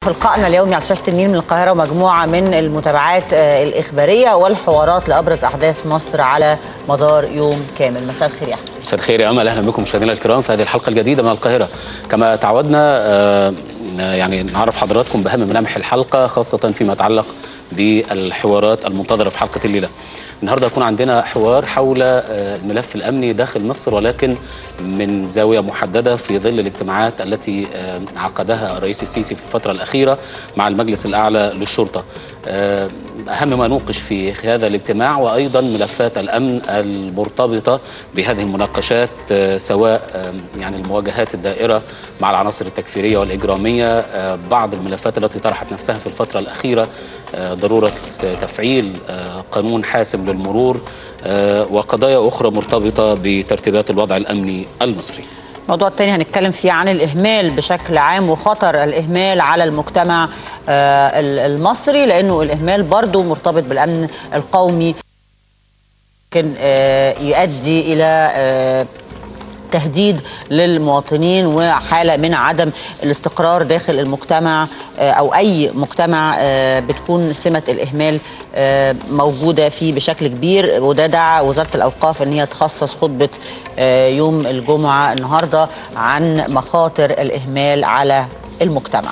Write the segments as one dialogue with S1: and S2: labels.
S1: في لقائنا اليومي على شاشة النيل من القاهرة ومجموعة من المتابعات الإخبارية والحوارات لأبرز أحداث مصر على مدار يوم كامل. مساء الخير يا أحمد.
S2: مساء الخير يا أمل، أهلا بكم مشاهدينا الكرام في هذه الحلقة الجديدة من القاهرة. كما تعودنا يعني نعرف حضراتكم بأهم ملامح الحلقة، خاصة فيما يتعلق بالحوارات المنتظرة في حلقة الليلة. النهارده هيكون عندنا حوار حول الملف الأمني داخل مصر، ولكن من زاوية محددة في ظل الاجتماعات التي عقدها الرئيس السيسي في الفترة الأخيرة مع المجلس الأعلى للشرطة. أهم ما نوقش في هذا الاجتماع وأيضا ملفات الأمن المرتبطة بهذه المناقشات، سواء يعني المواجهات الدائرة مع العناصر التكفيرية والإجرامية، بعض الملفات التي طرحت نفسها في الفترة الأخيرة، ضرورة تفعيل قانون حاسم للمرور، وقضايا أخرى مرتبطة بترتيبات الوضع الأمني المصري.
S1: الموضوع الثاني هنتكلم فيه عن الإهمال بشكل عام وخطر الإهمال على المجتمع المصري، لأنه الإهمال برضو مرتبط بالأمن القومي، ممكن يؤدي إلى تهديد للمواطنين وحالة من عدم الاستقرار داخل المجتمع أو أي مجتمع بتكون سمة الإهمال موجودة فيه بشكل كبير. وده دعا وزارة الأوقاف أن هي تخصص خطبة يوم الجمعة النهاردة عن مخاطر الإهمال على المجتمع.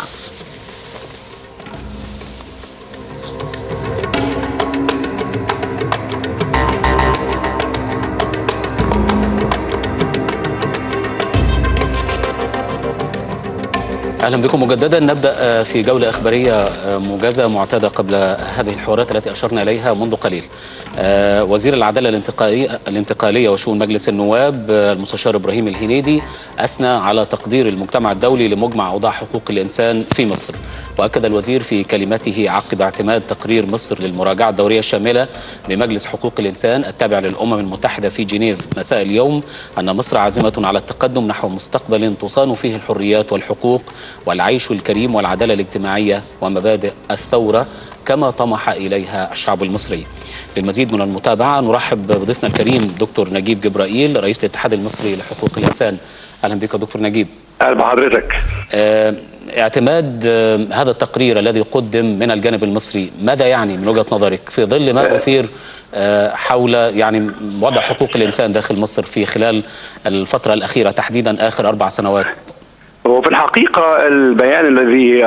S2: أهلا بكم مجددا. نبدأ في جولة إخبارية موجزة معتادة قبل هذه الحوارات التي أشرنا إليها منذ قليل. وزير العدالة الانتقالية وشؤون مجلس النواب المستشار إبراهيم الهنيدي أثنى على تقدير المجتمع الدولي لمجمع أوضاع حقوق الإنسان في مصر. وأكد الوزير في كلمته عقب اعتماد تقرير مصر للمراجعة الدورية الشاملة بمجلس حقوق الإنسان التابع للأمم المتحدة في جنيف مساء اليوم أن مصر عازمة على التقدم نحو مستقبل تصان فيه الحريات والحقوق والعيش الكريم والعدالة الاجتماعية ومبادئ الثورة كما طمح إليها الشعب المصري. للمزيد من المتابعة نرحب بضيفنا الكريم دكتور نجيب جبرائيل، رئيس الاتحاد المصري لحقوق الإنسان. أهلا بك دكتور نجيب.
S3: أهلا بحضرتك.
S2: اعتماد هذا التقرير الذي قدم من الجانب المصري ماذا يعني من وجهة نظرك في ظل ما أثير حول يعني وضع حقوق الإنسان داخل مصر في خلال الفترة الأخيرة، تحديدا آخر 4 سنوات؟
S3: وفي الحقيقة البيان الذي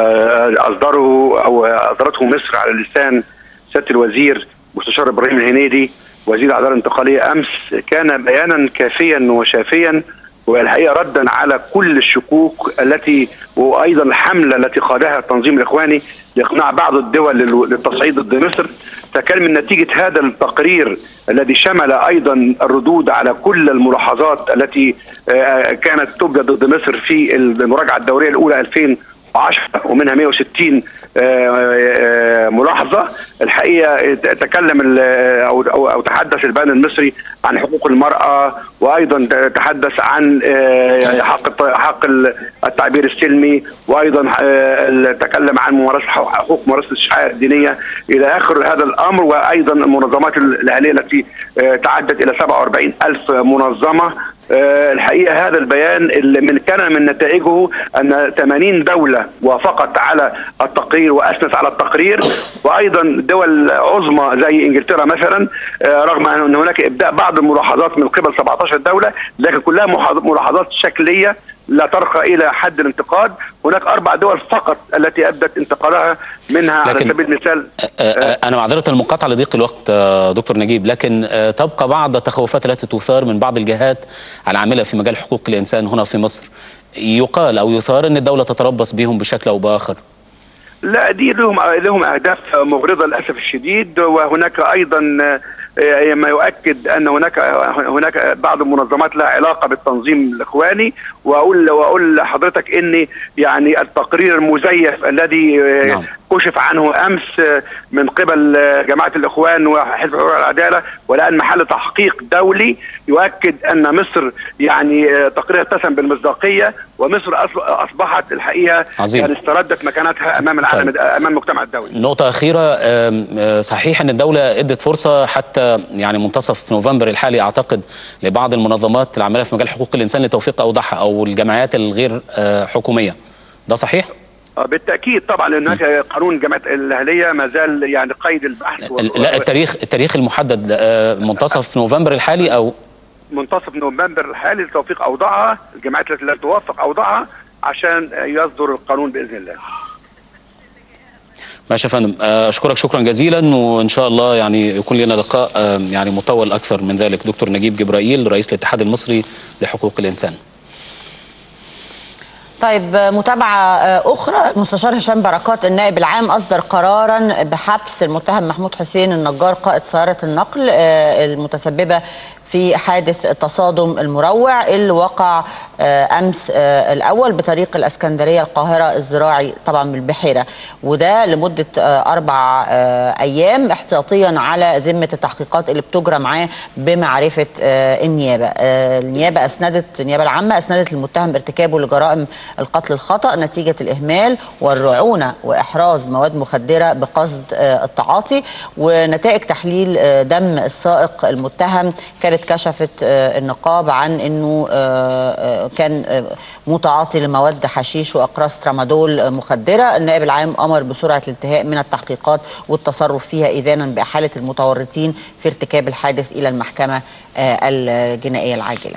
S3: أصدرته مصر على لسان سيادة الوزير مستشار إبراهيم الهنيدي وزير العدالة الانتقالية أمس كان بيانا كافيا وشافيا، والحقيقة ردا على كل الشكوك التي وأيضا الحملة التي قادها التنظيم الإخواني لإقناع بعض الدول للتصعيد ضد مصر. فكان من نتيجة هذا التقرير الذي شمل أيضا الردود على كل الملاحظات التي كانت تبدى ضد مصر في المراجعة الدورية الأولى 2010 ومنها 160 ملاحظة. الحقيقة تكلم أو تحدث البيان المصري عن حقوق المرأة، وأيضا تحدث عن حق التعبير السلمي، وأيضا تكلم عن حقوق ممارسة الشعائر الدينية إلى آخر هذا الأمر. وأيضا المنظمات الأهلية التي تعدت إلى 47,000 منظمة. الحقيقة هذا البيان اللي كان من نتائجه أن 80 دولة وافقت على التقرير وأثنت على التقرير، وأيضا دول عظمى زي إنجلترا مثلا، رغم أن هناك إبداء بعض الملاحظات من قبل 17 دولة، لكن كلها ملاحظات شكلية لا ترقى إلى حد الانتقاد. هناك 4 دول فقط التي أبدت انتقادها، منها على سبيل المثال
S2: أنا معذرة المقاطعة لضيق الوقت دكتور نجيب، لكن تبقى بعض التخوفات التي تثار من بعض الجهات العاملة في مجال حقوق الإنسان هنا في مصر. يقال أو يثار أن الدولة تتربص بهم بشكل أو بآخر.
S3: لا، دي لهم أهداف مغرضة للأسف الشديد. وهناك أيضا ما يؤكد أن هناك بعض المنظمات لها علاقة بالتنظيم الإخواني. وأقول لحضرتك إن يعني التقرير المزيف الذي كشف عنه أمس من قبل جماعة الإخوان وحزب حرية والعدالة والآن محل تحقيق دولي يؤكد أن مصر يعني تقرير اتسم بالمصداقية، ومصر أصبحت الحقيقة يعني استردت مكانتها أمام العالم، أمام المجتمع الدولي.
S2: نقطة أخيرة، صحيح أن الدولة ادت فرصة حتى يعني منتصف نوفمبر الحالي أعتقد لبعض المنظمات العاملة في مجال حقوق الإنسان لتوفيق أوضاعها أو الجمعيات الغير حكومية، ده صحيح؟
S3: بالتاكيد طبعا، لان هناك قانون الجمعيات الاهليه ما زال يعني قيد البحث.
S2: لا، التاريخ المحدد منتصف نوفمبر الحالي او
S3: منتصف نوفمبر الحالي لتوفيق اوضاعها، الجمعيات التي لا توافق اوضاعها عشان يصدر القانون باذن الله.
S2: ماشي يا فندم، اشكرك شكرا جزيلا، وان شاء الله يعني يكون لنا لقاء يعني مطول اكثر من ذلك. دكتور نجيب جبرائيل، رئيس الاتحاد المصري لحقوق الانسان.
S1: طيب، متابعة أخرى، المستشار هشام بركات النائب العام أصدر قرارا بحبس المتهم محمود حسين النجار قائد سيارة النقل المتسببة في حادث التصادم المروع اللي وقع أمس الأول بطريق الإسكندرية القاهرة الزراعي طبعا بالبحيرة، وده لمدة 4 أيام احتياطيا على ذمة التحقيقات اللي بتجرى معاه بمعرفة النيابة. النيابة العامة أسندت المتهم ارتكابه لجرائم القتل الخطأ نتيجة الإهمال والرعونة وإحراز مواد مخدرة بقصد التعاطي، ونتائج تحليل دم السائق المتهم كانت كشفت النقاب عن أنه كان متعاطي لمواد حشيش وأقراص ترامادول مخدرة. النائب العام أمر بسرعة الانتهاء من التحقيقات والتصرف فيها إذانا بإحالة المتورطين في ارتكاب الحادث إلى المحكمة الجنائية العاجلة.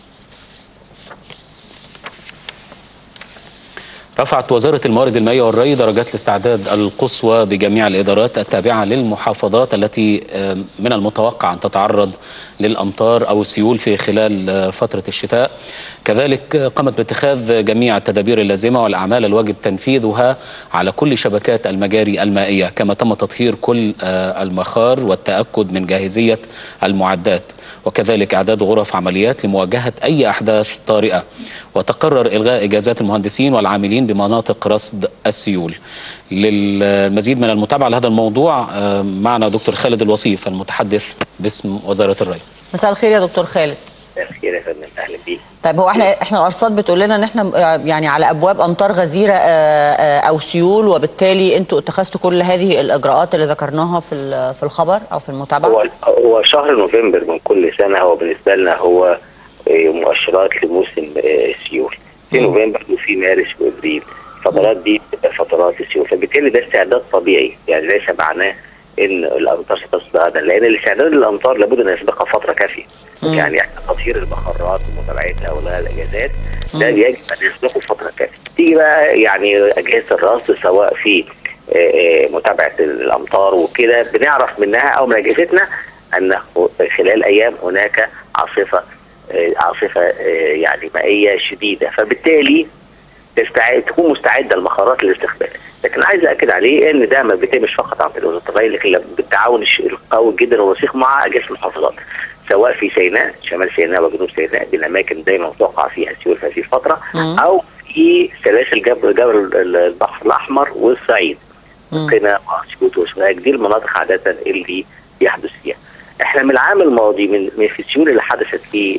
S2: رفعت وزارة الموارد المائية والري درجات الاستعداد القصوى بجميع الإدارات التابعة للمحافظات التي من المتوقع أن تتعرض للأمطار أو السيول في خلال فترة الشتاء. كذلك قامت باتخاذ جميع التدابير اللازمة والأعمال الواجب تنفيذها على كل شبكات المجاري المائية، كما تم تطهير كل المخار والتأكد من جاهزية المعدات، وكذلك إعداد غرف عمليات لمواجهة أي أحداث طارئة. وتقرر إلغاء إجازات المهندسين والعاملين بمناطق رصد السيول. للمزيد من المتابعة لهذا الموضوع معنا دكتور خالد الوصيف المتحدث باسم وزارة الري.
S1: مساء الخير يا دكتور خالد.
S4: مساء الخير يا فندم، اهلا بيك.
S1: طيب، هو احنا الارصاد بتقول لنا ان احنا يعني على ابواب امطار غزيره او سيول، وبالتالي انتوا اتخذتوا كل هذه الاجراءات اللي ذكرناها في الخبر او في المتابعه.
S4: هو شهر نوفمبر من كل سنه هو بالنسبه لنا هو مؤشرات لموسم السيول. في نوفمبر وفي مارس وابريل، الفترات دي بتبقى فترات السيول، فبالتالي ده استعداد طبيعي، يعني ليس معناه ان الامطار ستصل هذا، لان الاستعداد للامطار لابد ان يسبقها فتره كافيه. يعني احنا تطهير المخرات ومتابعتها والغاء الاجازات ده يجب ان يسبقه فتره كافيه. تيجي بقى يعني اجهزه الرصد سواء في متابعه الامطار وكده، بنعرف منها او من اجهزتنا ان خلال ايام هناك عاصفه يعني مائيه شديده، فبالتالي تكون مستعده المخارات للاستقبال. لكن عايز اكد عليه ان ده ما بيتمش فقط عن طريق وزاره الري، لكن بالتعاون القوي جدا والوثيق مع اجهزه المحافظات، سواء في سيناء، شمال سيناء وجنوب سيناء، دي الاماكن دايما متوقع فيها السيول في هذه الفتره، او في سلاسل جبل البحر الاحمر والصعيد، قنا واسيوط وسوهاج، دي المناطق عاده اللي بيحدث فيها. احنا من العام الماضي من في السيول اللي حدثت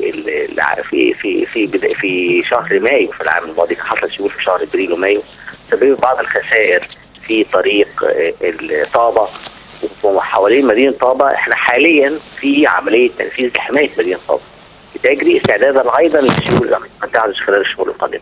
S4: في شهر مايو، في العام الماضي حصل سيول في شهر ابريل ومايو سبب بعض الخسائر في طريق طابة وحوالين مدينة طابة. احنا حاليا في عملية تنفيذ لحماية مدينة طابة بتجري استعدادا ايضا للسيول اللي قد تحدث خلال الشهور القادمة.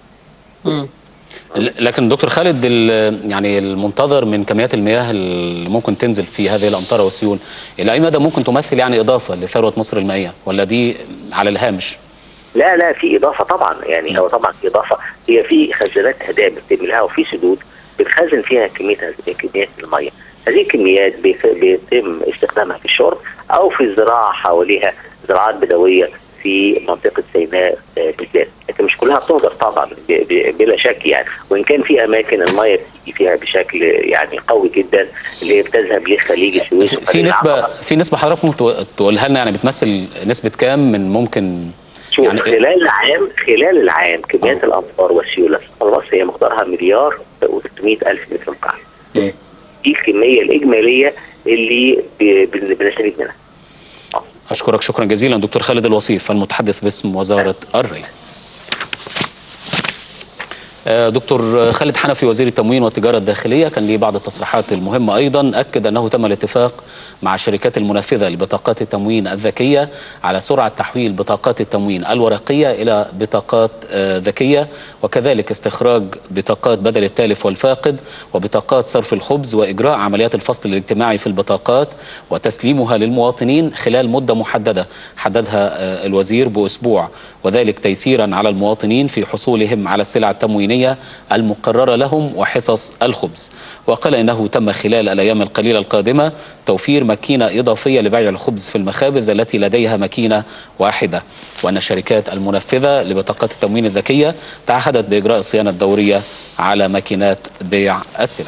S2: لكن دكتور خالد، يعني المنتظر من كميات المياه اللي ممكن تنزل في هذه الامطار والسيول الى اي مدى ممكن تمثل يعني اضافه لثروه مصر المائيه، ولا دي على الهامش؟
S4: لا في اضافه طبعا، يعني هو طبعا في اضافه، هي في خزانات اهداء بتتم لها وفي سدود بتخزن فيها كميات الميه. هذه الكميات بيتم استخدامها في الشرب او في الزراعه حواليها، زراعات بدويه في منطقه سيناء بالذات، لكن مش كلها بتهدر طبعا بلا شك يعني، وان كان في اماكن الميه بتيجي فيها بشكل يعني قوي جدا اللي بتذهب لخليج السويس.
S2: في نسبه حضرتك ممكن تقولها لنا، يعني بتمثل نسبه كام من ممكن
S4: شوف يعني خلال العام كميات الامطار والسيول في مصر هي مقدارها 1,300,000 متر مكعب. دي الكميه الاجماليه اللي بنستفيد منها.
S2: أشكرك شكرا جزيلا دكتور خالد الوصيف المتحدث باسم وزارة الري. دكتور خالد حنفي وزير التموين والتجارة الداخلية كان ليه بعض التصريحات المهمة أيضا، أكد أنه تم الاتفاق مع الشركات المنفذة لبطاقات التموين الذكية على سرعة تحويل بطاقات التموين الورقية إلى بطاقات ذكية، وكذلك استخراج بطاقات بدل التالف والفاقد وبطاقات صرف الخبز، وإجراء عمليات الفصل الاجتماعي في البطاقات وتسليمها للمواطنين خلال مدة محددة حددها الوزير بأسبوع، وذلك تيسيرا على المواطنين في حصولهم على السلع التموينية المقررة لهم وحصص الخبز. وقال إنه تم خلال الأيام القليلة القادمة توفير ماكينة إضافية لبيع الخبز في المخابز التي لديها ماكينة واحدة، وأن الشركات المنفذة لبطاقات التموين الذكية تعهدت بإجراء الصيانة الدورية على ماكينات بيع السلع.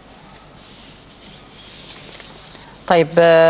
S1: طيب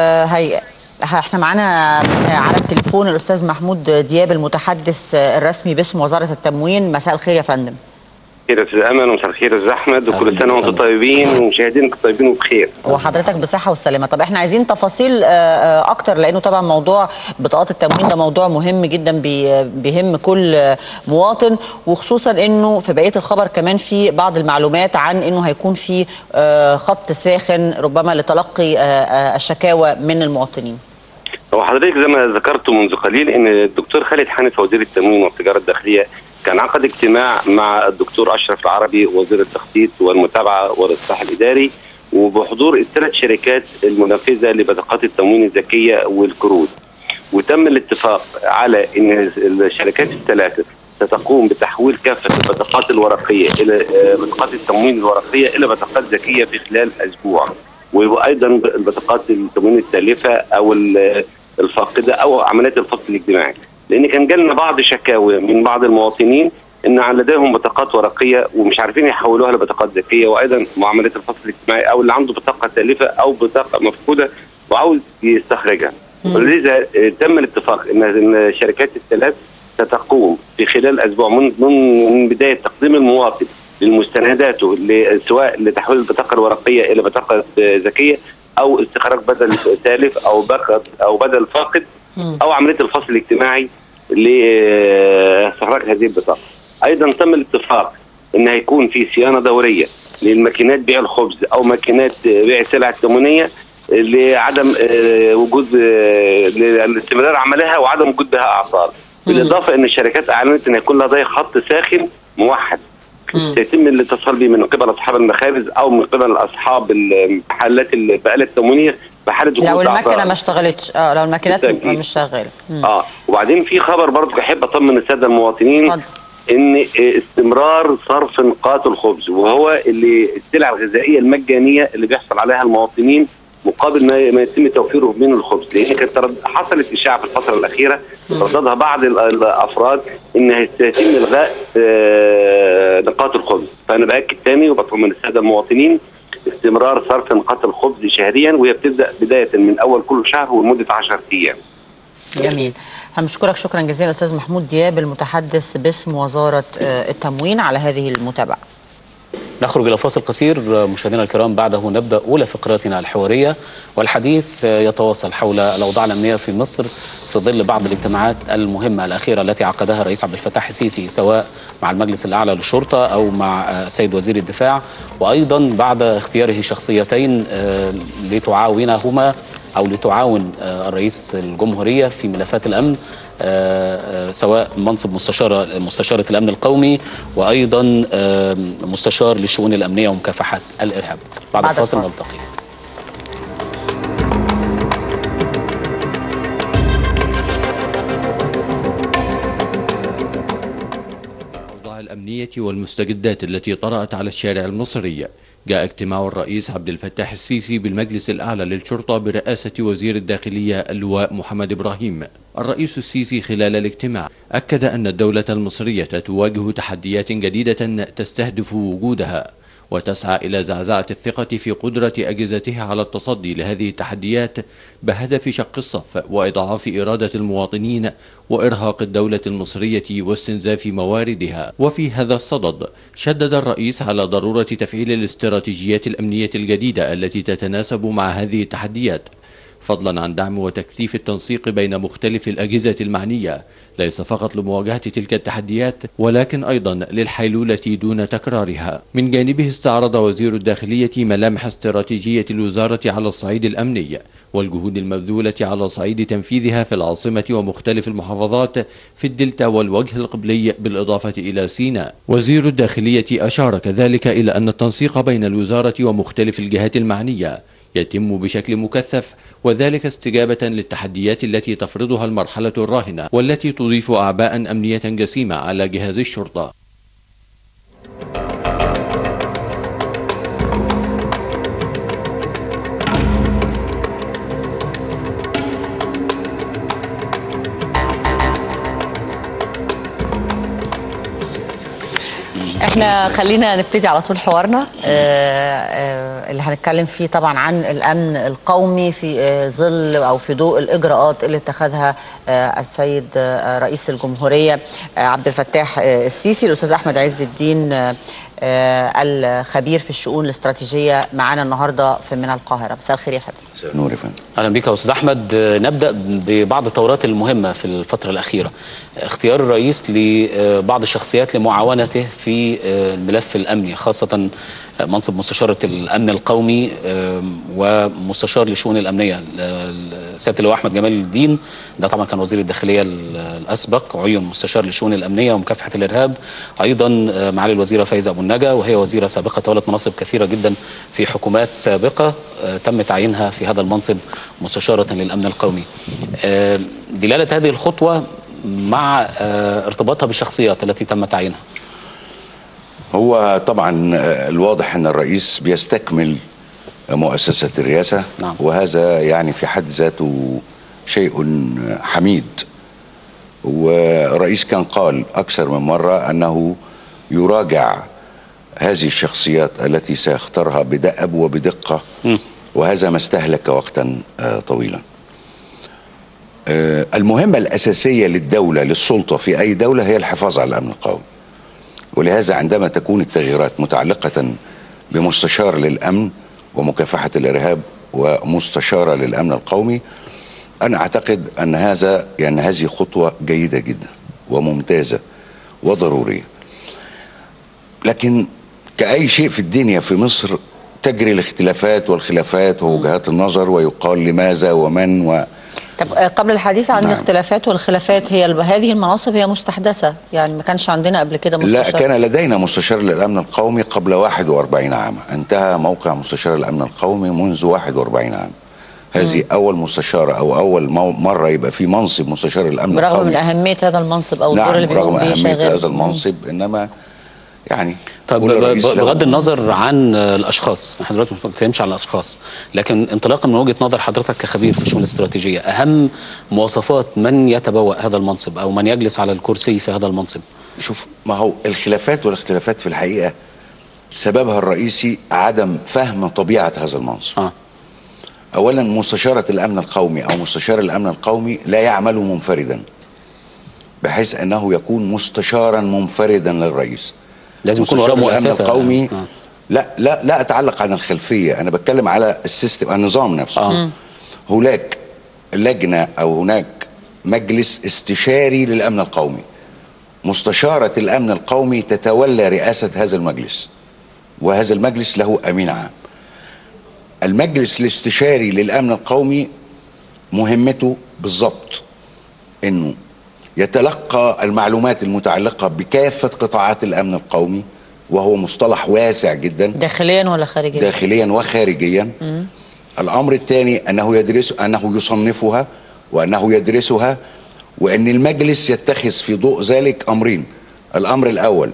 S1: احنا معانا على التليفون الأستاذ محمود دياب المتحدث الرسمي باسم وزارة التموين. مساء الخير يا فندم.
S3: خير يا استاذ امل، ومساء الخير يا استاذ احمد، وكل سنه وانتم طيبين ومشاهدينك طيبين وبخير.
S1: وحضرتك بصحه والسلامه. طب احنا عايزين تفاصيل اكتر، لانه طبعا موضوع بطاقات التموين ده موضوع مهم جدا بيهم كل مواطن، وخصوصا انه في بقيه الخبر كمان في بعض المعلومات عن انه هيكون في خط ساخن ربما لتلقي الشكاوى من المواطنين.
S3: هو حضرتك زي ما ذكرت منذ قليل ان الدكتور خالد حنفي وزير التموين والتجاره الداخليه كان عقد اجتماع مع الدكتور اشرف العربي وزير التخطيط والمتابعه والاصلاح الاداري، وبحضور الثلاث شركات المنفذه لبطاقات التموين الذكيه والكروت، وتم الاتفاق على ان الشركات الثلاثه ستقوم بتحويل كافه البطاقات الورقيه الى بطاقات التموين الورقيه الى بطاقات ذكيه في خلال اسبوع، وايضا البطاقات التموين التالفه او الفاقده او عمليات الفصل الاجتماعي، لان كان جالنا بعض شكاوى من بعض المواطنين ان لديهم بطاقات ورقيه ومش عارفين يحولوها لبطاقات ذكيه، وايضا معاملات الفصل الاجتماعي او اللي عنده بطاقه تالفه او بطاقه مفقوده وعاوز يستخرجها. ولذا تم الاتفاق ان الشركات الثلاث ستقوم في خلال اسبوع من بدايه تقديم المواطن لمستنداته سواء لتحويل البطاقه الورقيه الى بطاقه ذكيه او استخراج بدل تالف او بدل فاقد او عمليه الفصل الاجتماعي لاستخراج هذه البطاقه. ايضا تم الاتفاق ان هيكون في صيانه دوريه للماكينات بيع الخبز او ماكينات بيع السلع التموينيه لعدم وجود لاستمرار عملها وعدم وجود بها اعطال. بالاضافه ان الشركات اعلنت ان هيكون لديها خط ساخن موحد سيتم الاتصال به من قبل اصحاب المخابز او من قبل اصحاب المحلات البقاله التموينيه بحاله وجود
S1: لو المكنه ما اشتغلتش، لو الماكينات مش شغاله.
S3: وبعدين في خبر برضه احب اطمن الساده المواطنين ان استمرار صرف نقاط الخبز، وهو اللي السلع الغذائيه المجانيه اللي بيحصل عليها المواطنين مقابل ما يتم توفيره من الخبز، لان كانت حصلت اشاعه في الفتره الاخيره رددها بعض الافراد ان سيتم الغاء نقاط الخبز. فانا باكد تاني وبطمن الساده المواطنين استمرار صرف نقاط الخبز شهريا، وهي بتبدا بدايه من اول كل شهر ولمده 10 ايام.
S1: جميل. هنشكرك شكرا جزيلا استاذ محمود دياب المتحدث باسم وزاره التموين على هذه المتابعه.
S2: نخرج إلى فاصل قصير مشاهدينا الكرام، بعده نبدأ أولى فقراتنا الحوارية، والحديث يتواصل حول الأوضاع الأمنية في مصر في ظل بعض الاجتماعات المهمة الأخيرة التي عقدها الرئيس عبد الفتاح السيسي سواء مع المجلس الأعلى للشرطة أو مع السيد وزير الدفاع، وأيضا بعد اختياره شخصيتين لتعاونهما أو لتعاون الرئيس الجمهورية في ملفات الأمن، سواء منصب مستشارة الأمن القومي وأيضا مستشار للشؤون الأمنية ومكافحة الإرهاب. بعد الفاصل نلتقي.
S5: الأوضاع الأمنية والمستجدات التي طرأت على الشارع المصري، جاء اجتماع الرئيس عبد الفتاح السيسي بالمجلس الأعلى للشرطة برئاسة وزير الداخلية اللواء محمد إبراهيم. الرئيس السيسي خلال الاجتماع أكد أن الدولة المصرية تواجه تحديات جديدة تستهدف وجودها وتسعى إلى زعزعة الثقة في قدرة أجهزتها على التصدي لهذه التحديات بهدف شق الصف وإضعاف إرادة المواطنين وإرهاق الدولة المصرية واستنزاف مواردها. وفي هذا الصدد شدد الرئيس على ضرورة تفعيل الاستراتيجيات الأمنية الجديدة التي تتناسب مع هذه التحديات، فضلا عن دعم وتكثيف التنسيق بين مختلف الأجهزة المعنية، ليس فقط لمواجهة تلك التحديات ولكن أيضا للحيلولة دون تكرارها. من جانبه استعرض وزير الداخلية ملامح استراتيجية الوزارة على الصعيد الأمني والجهود المبذولة على صعيد تنفيذها في العاصمة ومختلف المحافظات في الدلتا والوجه القبلي بالإضافة إلى سيناء. وزير الداخلية أشار كذلك إلى أن التنسيق بين الوزارة ومختلف الجهات المعنية يتم بشكل مكثف، وذلك استجابة للتحديات التي تفرضها المرحلة الراهنة والتي تضيف أعباء أمنية جسيمة على جهاز الشرطة.
S1: احنا خلينا نبتدي على طول حوارنا اللي هنتكلم فيه طبعا عن الامن القومي في ظل او في ضوء الاجراءات اللي اتخذها السيد رئيس الجمهوريه عبد الفتاح السيسي. الاستاذ احمد عز الدين الخبير في الشؤون الاستراتيجيه معانا النهارده من القاهره. مساء الخير يا فندم.
S6: مساء النور يا فندم.
S2: اهلا بك يا استاذ احمد. نبدا ببعض التورات المهمه في الفتره الاخيره. اختيار الرئيس لبعض الشخصيات لمعاونته في الملف الامني، خاصه منصب مستشاره الامن القومي ومستشار للشؤون الامنيه. سياده اللواء احمد جمال الدين ده طبعا كان وزير الداخليه الاسبق، عين مستشار للشؤون الامنيه ومكافحه الارهاب. ايضا معالي الوزيره فايزه ابو النجا وهي وزيره سابقه تولت مناصب كثيره جدا في حكومات سابقه تم تعيينها في هذا المنصب مستشاره للامن القومي. دلاله هذه الخطوه مع ارتباطها بالشخصيات التي تم تعيينها.
S6: هو طبعا الواضح ان الرئيس بيستكمل مؤسسة الرئاسة.
S2: نعم.
S6: وهذا يعني في حد ذاته شيء حميد. والرئيس كان قال أكثر من مرة أنه يراجع هذه الشخصيات التي سيختارها بدأب وبدقة، وهذا ما استهلك وقتا طويلا. المهمة الأساسية للدولة للسلطة في أي دولة هي الحفاظ على الأمن القومي، ولهذا عندما تكون التغييرات متعلقة بمستشار للأمن ومكافحة الإرهاب ومستشارة للأمن القومي، أنا أعتقد أن هذه خطوة جيدة جدا وممتازة وضرورية. لكن كأي شيء في الدنيا في مصر تجري الاختلافات والخلافات ووجهات النظر، ويقال لماذا ومن
S1: طب قبل الحديث عن الاختلافات والخلافات، هذه المناصب هي مستحدثة، يعني ما كانش عندنا قبل كده مستشار؟
S6: لا، كان لدينا مستشار للأمن القومي قبل 41 عاما، انتهى موقع مستشار الأمن القومي منذ 41 عام. هذه أول مستشارة أو أول مرة يبقى في منصب مستشار الأمن القومي،
S1: برغم من أهمية هذا المنصب أو الدور اللي بيقوم بيه شاغل.
S6: أهمية هذا المنصب، إنما يعني
S2: طب بغض النظر عن الاشخاص، احنا دلوقتي ما بنتكلمش عن الاشخاص، لكن انطلاقا من وجهه نظر حضرتك كخبير في الشؤون الاستراتيجيه، اهم مواصفات من يتبوأ هذا المنصب او من يجلس على الكرسي في هذا المنصب؟
S6: شوف، ما هو الخلافات والاختلافات في الحقيقه سببها الرئيسي عدم فهم طبيعه هذا المنصب. اولا، مستشاره الامن القومي او مستشار الامن القومي لا يعمل منفردا، بحيث انه يكون مستشارا منفردا للرئيس.
S2: لازم يكون وراء مؤسسه
S6: القومي. لا اتعلق عن الخلفيه، انا بتكلم على السيستم، النظام نفسه. هناك لجنه او هناك مجلس استشاري للامن القومي، مستشاره الامن القومي تتولى رئاسه هذا المجلس، وهذا المجلس له امين عام. المجلس الاستشاري للامن القومي مهمته بالضبط انه يتلقى المعلومات المتعلقة بكافة قطاعات الأمن القومي، وهو مصطلح واسع جدا،
S1: داخليا ولا خارجيا؟
S6: داخليا وخارجيا. الأمر الثاني أنه يصنفها وأنه يدرسها، وأن المجلس يتخذ في ضوء ذلك أمرين. الأمر الأول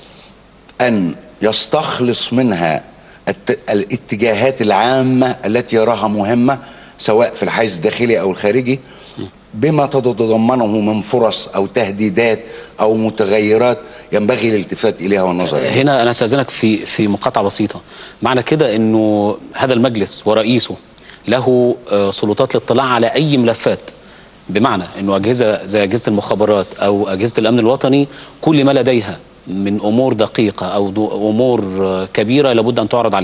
S6: أن يستخلص منها الاتجاهات العامة التي يراها مهمة، سواء في الحيز الداخلي أو الخارجي، بما تتضمنه من فرص أو تهديدات أو متغيرات ينبغي الالتفات إليها والنظر إليها.
S2: هنا أنا أستأذنك في مقاطعة بسيطة. معنى كده أنه هذا المجلس ورئيسه له سلطات الاطلاع على أي ملفات، بمعنى أنه أجهزة زي أجهزة المخابرات أو أجهزة الأمن الوطني كل ما لديها من أمور دقيقة أو أمور كبيرة لابد أن تعرض عليه.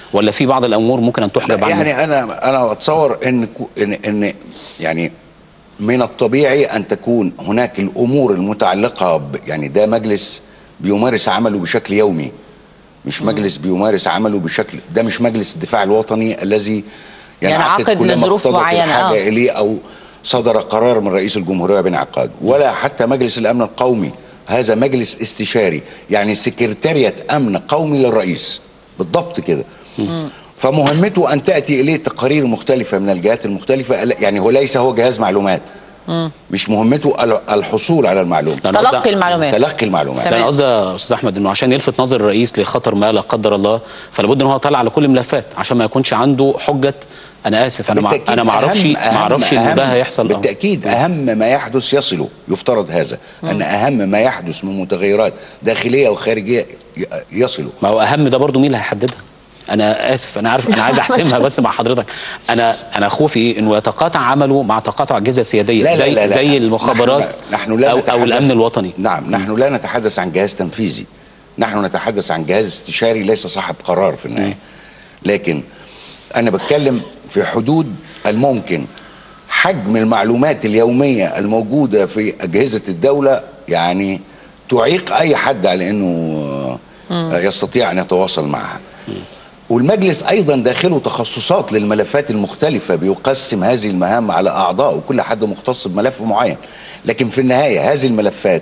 S2: ولا في بعض الامور ممكن ان تحجب عنه؟
S6: يعني انا اتصور ان يعني من الطبيعي ان تكون هناك الامور المتعلقه يعني ده مجلس بيمارس عمله بشكل يومي، مش مجلس بيمارس عمله بشكل، ده مش مجلس الدفاع الوطني الذي
S1: ينعقد لظروف معينه
S6: اليه او صدر قرار من رئيس الجمهوريه بانعقاده، ولا حتى مجلس الامن القومي. هذا مجلس استشاري، يعني سكرتارية امن قومي للرئيس بالضبط كده. فمهمته ان تاتي اليه تقارير مختلفه من الجهات المختلفه، يعني هو ليس هو جهاز معلومات. مش مهمته الحصول على المعلومه،
S1: تلقي المعلومات.
S6: تلقي المعلومات.
S2: انا قصدي يا استاذ احمد انه عشان يلفت نظر الرئيس لخطر ما لا قدر الله، فلابد ان هو يطلع على كل الملفات عشان ما يكونش عنده حجه انا اسف انا ما اعرفش ان ده هيحصل.
S6: بالتاكيد اهم ما يحدث يصله، يفترض هذا ان اهم ما يحدث من متغيرات داخليه وخارجيه يصله.
S2: ما هو اهم ده برضو مين اللي هيحددها؟ انا اسف، انا عارف، انا عايز احسمها بس مع حضرتك. انا خوفي انه يتقاطع عمله مع تقاطع اجهزه سياديه زي المخابرات او الامن الوطني.
S6: نعم، نحن لا نتحدث عن جهاز تنفيذي، نحن نتحدث عن جهاز استشاري ليس صاحب قرار في النهايه. لكن انا بتكلم في حدود الممكن. حجم المعلومات اليوميه الموجوده في اجهزه الدوله يعني تعيق اي حد على انه يستطيع ان يتواصل معها. والمجلس ايضا داخله تخصصات للملفات المختلفه، بيقسم هذه المهام على اعضاء وكل حد مختص بملف معين. لكن في النهايه هذه الملفات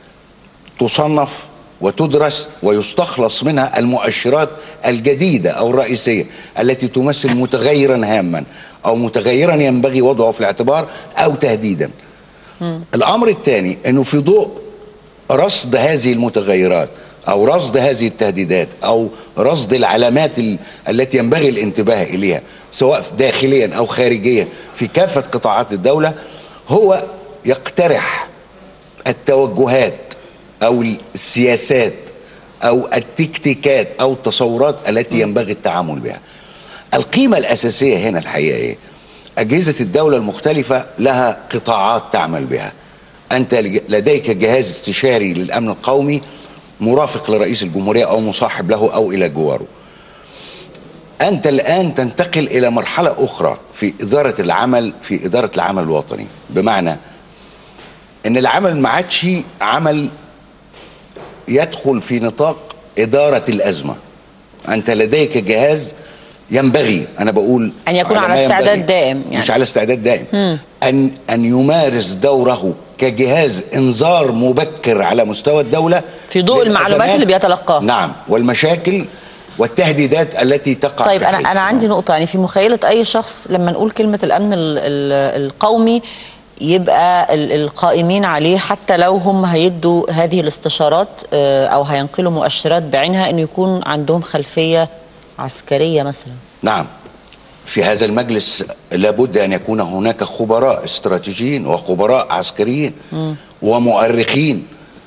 S6: تصنف وتدرس ويستخلص منها المؤشرات الجديده او الرئيسيه التي تمثل متغيرا هاما او متغيرا ينبغي وضعه في الاعتبار او تهديدا. الامر الثاني انه في ضوء رصد هذه المتغيرات او رصد هذه التهديدات او رصد العلامات التي ينبغي الانتباه اليها سواء داخليا او خارجيا في كافه قطاعات الدوله، هو يقترح التوجهات او السياسات او التكتيكات او التصورات التي ينبغي التعامل بها. القيمه الاساسيه هنا الحقيقه ايه؟ اجهزه الدوله المختلفه لها قطاعات تعمل بها. انت لديك جهاز استشاري للامن القومي مرافق لرئيس الجمهوريه او مصاحب له او الى جواره. انت الان تنتقل الى مرحله اخرى في اداره العمل الوطني، بمعنى ان العمل ما عادش عمل يدخل في نطاق اداره الازمه. انت لديك جهاز ينبغي، انا بقول
S1: ان يكون على استعداد دائم، يعني
S6: مش على استعداد دائم، ان يمارس دوره كجهاز انذار مبكر على مستوى الدوله
S1: في ضوء المعلومات اللي بيتلقاها.
S6: نعم، والمشاكل والتهديدات التي تقع.
S1: طيب
S6: في
S1: انا عندي نقطه، يعني في مخيله اي شخص لما نقول كلمه الامن القومي يبقى القائمين عليه حتى لو هم هيدوا هذه الاستشارات او هينقلوا مؤشرات بعينها انه يكون عندهم خلفيه عسكريه مثلا.
S6: نعم، في هذا المجلس لابد ان يكون هناك خبراء استراتيجيين وخبراء عسكريين ومؤرخين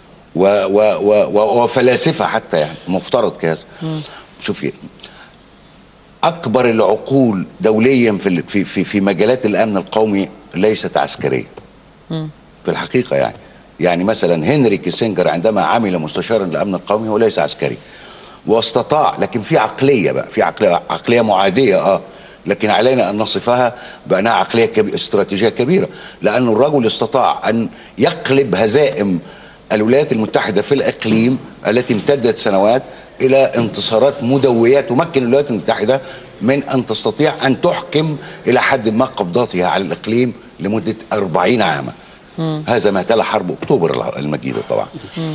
S6: وفلاسفه حتى، يعني مفترض كذا. شوفي، اكبر العقول دوليا في مجالات الامن القومي ليست عسكريه في الحقيقه. يعني مثلا هنري كيسنجر عندما عمل مستشارا للامن القومي هو ليس عسكري واستطاع، لكن في عقليه بقى، في عقليه معاديه لكن علينا ان نصفها بانها عقليه استراتيجيه كبيره، لان الرجل استطاع ان يقلب هزائم الولايات المتحده في الاقليم التي امتدت سنوات الى انتصارات مدويه تمكن الولايات المتحده من ان تستطيع ان تحكم الى حد ما قبضاتها على الاقليم لمده 40 عاما. هذا ما تلا حرب اكتوبر المجيده طبعا.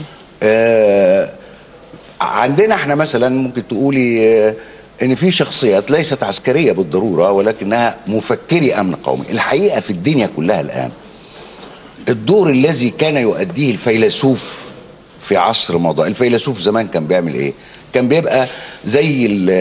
S6: عندنا احنا مثلا ممكن تقولي ان في شخصيات ليست عسكريه بالضروره ولكنها مفكري امن قومي. الحقيقه في الدنيا كلها الان الدور الذي كان يؤديه الفيلسوف في عصر مضى، الفيلسوف زمان كان بيعمل ايه؟ كان بيبقى زي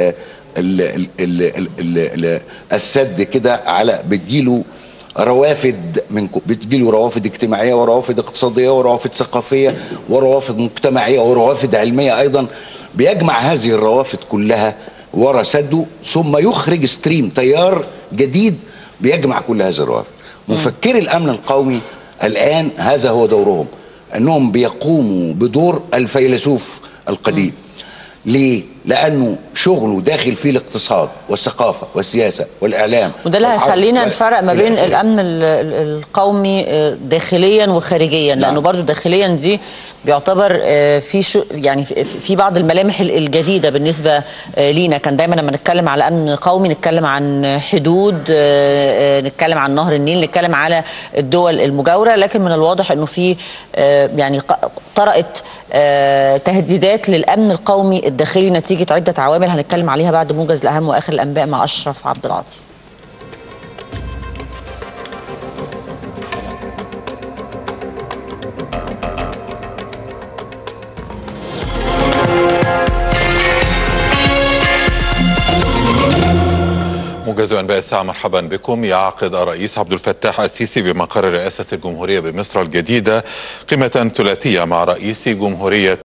S6: السد كده، على بتجيله روافد بتجيله روافد اجتماعيه وروافد اقتصاديه وروافد ثقافيه وروافد مجتمعيه وروافد علميه ايضا، بيجمع هذه الروافد كلها ورا سده ثم يخرج ستريم، تيار جديد بيجمع كل هذه الروافد. مفكري الامن القومي الان هذا هو دورهم، انهم بيقوموا بدور الفيلسوف القديم. ليه؟ لأنه شغله داخل فيه الاقتصاد والثقافة والسياسة والإعلام،
S1: وده اللي هيخلينا نفرق ما بين الأمن القومي داخليا وخارجيا، لأنه برضو داخليا دي بيعتبر في يعني في بعض الملامح الجديدة بالنسبة لينا. كان دايما لما نتكلم على أمن قومي نتكلم عن حدود، نتكلم عن نهر النيل، نتكلم على الدول المجاورة، لكن من الواضح أنه في يعني طرأت تهديدات للأمن القومي الداخلي نتيجة عدة عوامل هنتكلم عليها بعد موجز الأهم وآخر الأنباء مع أشرف عبد العاطي.
S7: موجز أنباء الساعة، مرحبا بكم. يعقد الرئيس عبد الفتاح السيسي بمقر رئاسة الجمهورية بمصر الجديدة قمة ثلاثية مع رئيس جمهورية